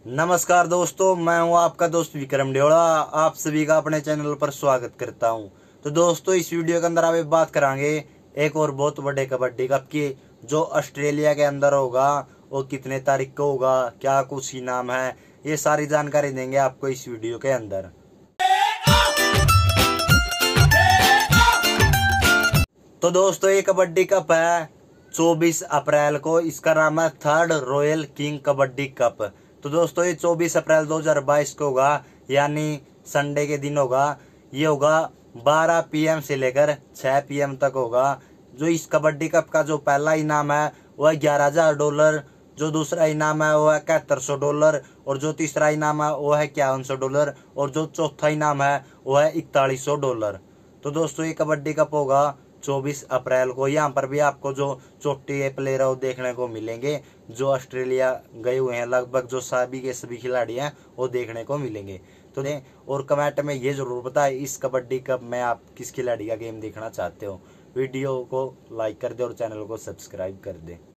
नमस्कार दोस्तों, मैं हूं आपका दोस्त विक्रम डेवड़ा। आप सभी का अपने चैनल पर स्वागत करता हूं। तो दोस्तों, इस वीडियो के अंदर आप बात करांगे एक और बहुत बड़े कबड्डी कप की, जो ऑस्ट्रेलिया के अंदर होगा। वो कितने तारीख को होगा, क्या कुछ इनाम है, ये सारी जानकारी देंगे आपको इस वीडियो के अंदर। तो दोस्तों, ये कबड्डी कप है 24 अप्रैल को। इसका नाम है Third Royal King Kabaddi Cup. तो दोस्तों, ये 24 अप्रैल 2022 को होगा, यानी संडे के दिन होगा। ये होगा 12 PM से लेकर 6 PM तक होगा। जो इस कबड्डी कप का जो पहला इनाम है वो है $11,000। जो दूसरा इनाम है वो है $7100। और जो तीसरा इनाम है वो है $5100। और जो चौथा इनाम है वो है $4100। तो दोस्तों, ये कबड्डी कप होगा 24 अप्रैल को। यहाँ पर भी आपको जो चोटी के प्लेयर है वो देखने को मिलेंगे, जो ऑस्ट्रेलिया गए हुए हैं। लगभग जो सभी के सभी खिलाड़ी हैं वो देखने को मिलेंगे। तो और कमेंट में ये जरूर बताएं, इस कबड्डी कप में आप किस खिलाड़ी का गेम देखना चाहते हो। वीडियो को लाइक कर दे और चैनल को सब्सक्राइब कर दे।